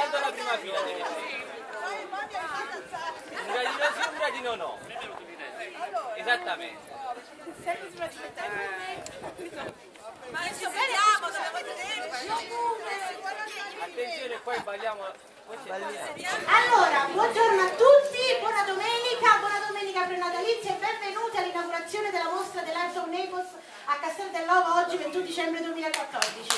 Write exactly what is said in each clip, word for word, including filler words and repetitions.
accanto alla prima fila devi essere. Un gradino sì, un gradino no. Esattamente. Ma adesso vediamo, attenzione, poi balliamo. Allora, buongiorno a tutti, buona domenica, buona domenica prenatalizia e benvenuti all'inaugurazione della mostra dell'Art of Naples a Castel dell'Ovo oggi ventuno dicembre duemilaquattordici.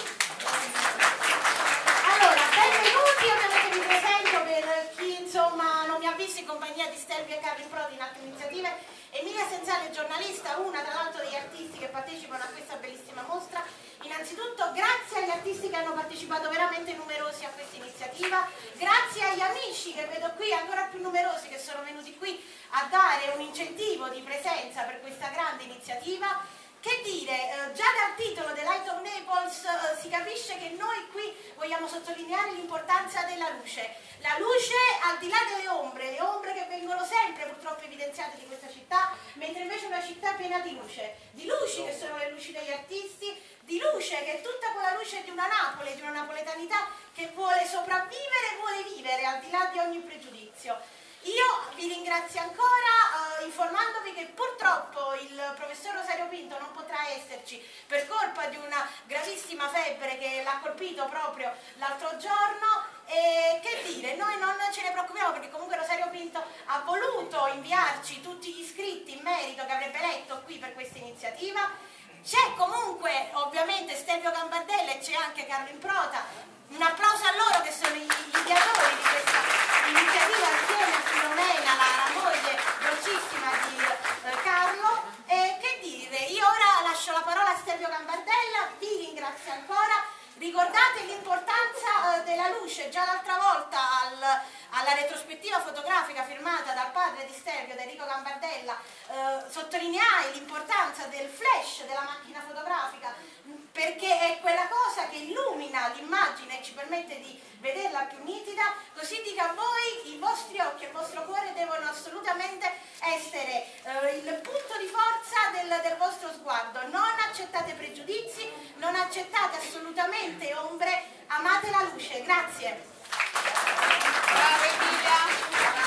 Allora, benvenuti, ovviamente vi presento per chi insomma non mi ha visto in compagnia di Stelvio e Carlo Prodi in altre iniziative. Emilia Senzale, giornalista, una tra l'altro degli artisti che partecipano a questa bellissima mostra. Innanzitutto grazie agli artisti che hanno partecipato veramente numerosi a questa iniziativa, grazie agli amici che vedo qui ancora più numerosi che sono venuti qui a dare un incentivo di presenza per questa grande iniziativa. Che dire, eh, già dal titolo The Light of Naples eh, si capisce che noi qui vogliamo sottolineare l'importanza della luce. La luce al di là delle ombre, le ombre che vengono sempre purtroppo evidenziate di questa città, mentre invece è una città piena di luce, di luci che sono le luci degli artisti, di luce che è tutta quella luce di una Napoli, di una napoletanità che vuole sopravvivere e vuole vivere al di là di ogni pregiudizio. Io vi ringrazio ancora eh, informandovi che purtroppo il professor Rosario Pinto non potrà esserci per colpa di una gravissima febbre che l'ha colpito proprio l'altro giorno. E che dire, noi non ce ne preoccupiamo perché comunque Rosario Pinto ha voluto inviarci tutti gli iscritti in merito che avrebbe letto qui per questa iniziativa. C'è comunque ovviamente Stelvio Gambardella e c'è anche Carlo Improta. Un applauso a loro che sono gli ideatori di questa iniziativa insieme a Filomena, la, la moglie dolcissima di eh, Carlo. E che dire, io ora lascio la parola a Stelvio Gambardella, vi ringrazio ancora. Ricordate l'importanza eh, della luce, già l'altra volta al, alla retrospettiva fotografica firmata dal padre di Stelvio, da Enrico Gambardella, eh, sottolineai l'importanza del flash della macchina fotografica, perché è quella cosa che illumina l'immagine e ci permette di vederla più nitida, così dico a voi, i vostri occhi e il vostro cuore devono assolutamente essere eh, il punto di forza del, del vostro sguardo. Non accettate pregiudizi, non accettate assolutamente ombre, amate la luce. Grazie. Brava Emilia.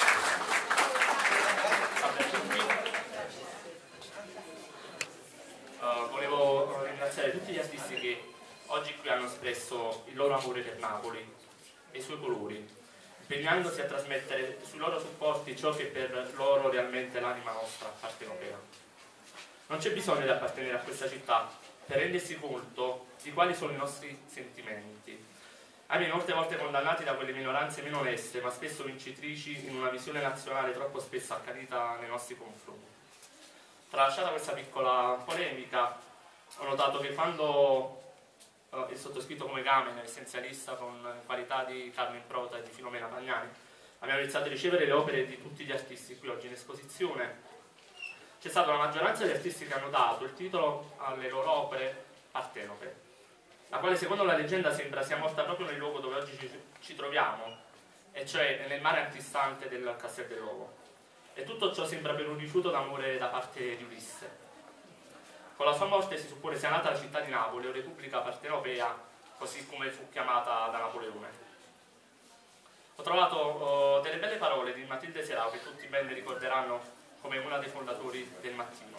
Uh, volevo ringraziare tutti gli artisti che oggi qui hanno espresso il loro amore per Napoli e i suoi colori, impegnandosi a trasmettere sui loro supporti ciò che per loro realmente l'anima nostra partenopea. Non c'è bisogno di appartenere a questa città per rendersi conto di quali sono i nostri sentimenti. Ahimè, molte volte condannati da quelle minoranze meno oneste, ma spesso vincitrici in una visione nazionale troppo spesso accanita nei nostri confronti. Tralasciata questa piccola polemica, ho notato che quando eh, il sottoscritto come Gamen, essenzialista con qualità di Carlo Improta e di Filomena Magnani, abbiamo iniziato a ricevere le opere di tutti gli artisti qui oggi in esposizione, c'è stata una maggioranza di artisti che hanno dato il titolo alle loro opere Partenope, la quale secondo la leggenda sembra sia morta proprio nel luogo dove oggi ci, ci troviamo, e cioè nel mare antistante del Castel dell'Ovo. E tutto ciò sembra per un rifiuto d'amore da parte di Ulisse. Con la sua morte si suppone sia nata la città di Napoli, o Repubblica Partenopea, così come fu chiamata da Napoleone. Ho trovato oh, delle belle parole di Matilde Serao, che tutti ben ricorderanno come una dei fondatori del Mattino.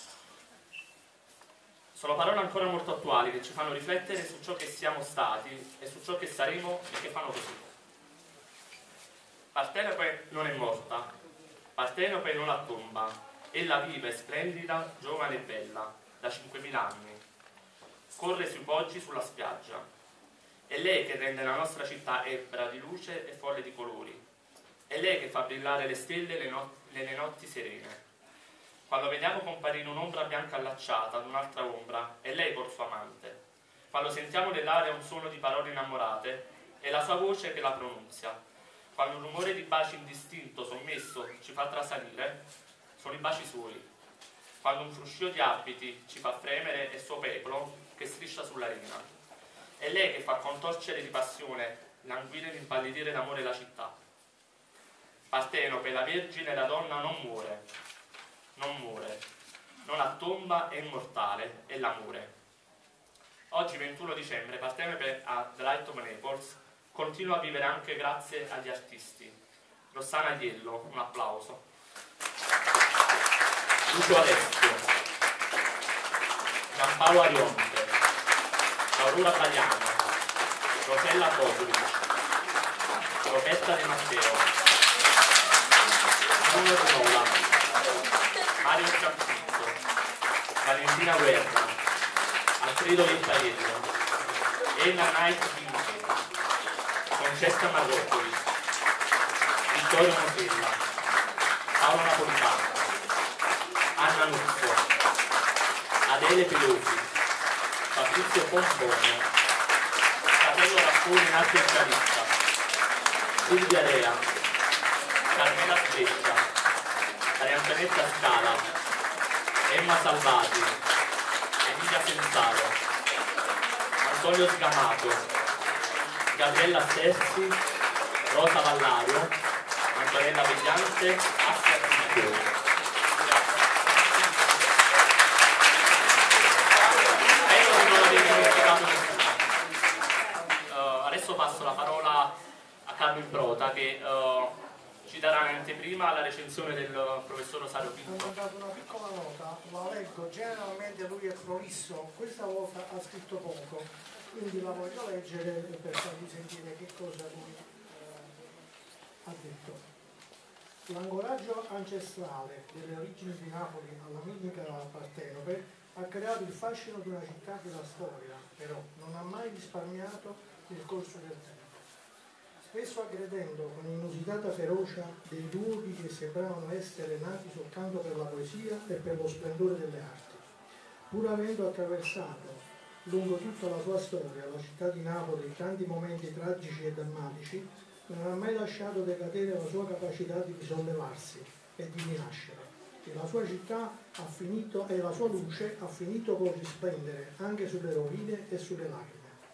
Sono parole ancora molto attuali che ci fanno riflettere su ciò che siamo stati e su ciò che saremo e che fanno così. Partenope non è morta, Partenope non la tomba, ella vive, splendida, giovane e bella, da cinquemila anni. Corre sui poggi sulla spiaggia. È lei che rende la nostra città ebbra di luce e folle di colori. È lei che fa brillare le stelle le not- nelle notti serene. Quando vediamo comparire un'ombra bianca allacciata ad un'altra ombra, è lei col suo amante. Quando sentiamo nell'aria un suono di parole innamorate, è la sua voce che la pronunzia. Quando un rumore di baci indistinto, sommesso, ci fa trasalire, sono i baci suoi. Quando un fruscio di abiti ci fa fremere, è il suo peplo che striscia sull'arena. È lei che fa contorcere di passione, languire ed impallidire d'amore la città. Partenope, la Vergine, la donna non muore, non muore, non ha tomba, è immortale, è l'amore. Oggi ventuno dicembre Partenope a The Light of Naples continua a vivere anche grazie agli artisti. Rossana Aiello, un applauso. Lucio Alessio, Giampaolo Arionte, Aurora Tagliano, Rosella Topolic, Roberta De Matteo, Bruno Runola, Mario Ciampizzo, Valentina Guerra, Alfredo Vittaiello, Elena Knight Vinci, Francesca Margottoli, Vittorio Mosella, Paolo Napolitano, Anna Nuzzo, Adele Pelosi, Patrizio Pompone, Fratello Raffoni nazionalista, Silvia Rea, Carmela Sbeccia, Marianetta Scala, Emma Salvati, Emilia Sensaro, Antonio Scamato, Gabriella Sessi, Rosa Vallario, Antonella Vegliante, Assia Pinto. Uh, adesso passo la parola a Carlo Improta che uh, ci darà un'anteprima alla recensione del professor Rosario Pinto. Ho dato una piccola nota, la leggo, generalmente lui è prolisso, questa volta ha scritto poco, quindi la voglio leggere per farvi sentire che cosa lui eh, ha detto. L'ancoraggio ancestrale delle origini di Napoli alla mitica Partenope ha creato il fascino di una città che la storia, però, non ha mai risparmiato nel corso del tempo. Spesso aggredendo con inusitata ferocia dei luoghi che sembravano essere nati soltanto per la poesia e per lo splendore delle arti. Pur avendo attraversato lungo tutta la sua storia la città di Napoli tanti momenti tragici e drammatici, non ha mai lasciato decadere la sua capacità di risollevarsi e di rinascere. E la sua città ha finito, e la sua luce ha finito con risplendere anche sulle rovine e sulle lacrime.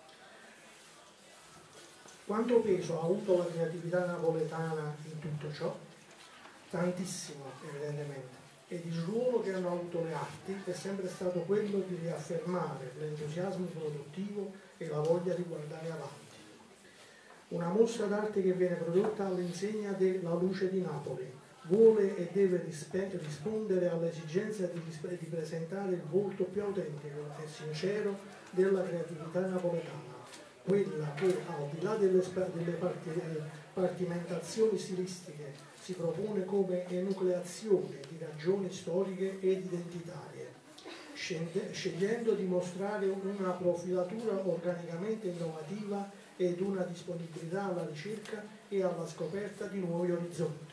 Quanto peso ha avuto la creatività napoletana in tutto ciò? Tantissimo, evidentemente. Ed il ruolo che hanno avuto le arti è sempre stato quello di riaffermare l'entusiasmo produttivo e la voglia di guardare avanti. Una mostra d'arte che viene prodotta all'insegna della luce di Napoli vuole e deve rispondere all'esigenza di, di presentare il volto più autentico e sincero della creatività napoletana, quella che al di là delle, delle partimentazioni stilistiche si propone come enucleazione di ragioni storiche ed identitarie, scegliendo di mostrare una profilatura organicamente innovativa ed una disponibilità alla ricerca e alla scoperta di nuovi orizzonti.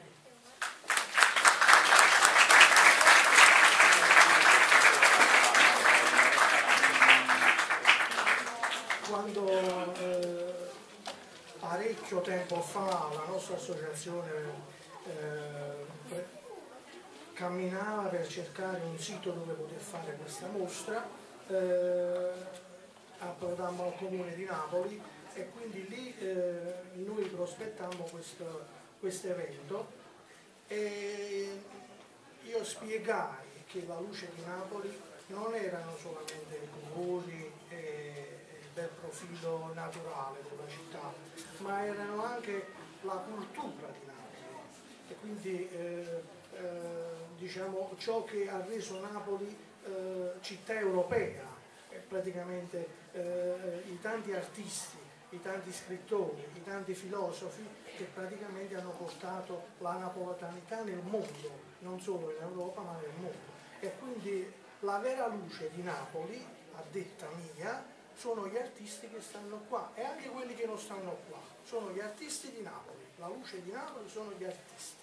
Quando eh, parecchio tempo fa la nostra associazione eh, camminava per cercare un sito dove poter fare questa mostra, eh, approdammo al comune di Napoli e quindi lì eh, noi prospettammo questo quest evento e io spiegai che la luce di Napoli non erano solamente i colori e del profilo naturale della città, ma erano anche la cultura di Napoli e quindi eh, eh, diciamo ciò che ha reso Napoli eh, città europea, e praticamente eh, i tanti artisti, i tanti scrittori, i tanti filosofi che praticamente hanno portato la napoletanità nel mondo, non solo in Europa ma nel mondo. E quindi la vera luce di Napoli, a detta mia, sono gli artisti che stanno qua e anche quelli che non stanno qua, sono gli artisti di Napoli, la luce di Napoli sono gli artisti.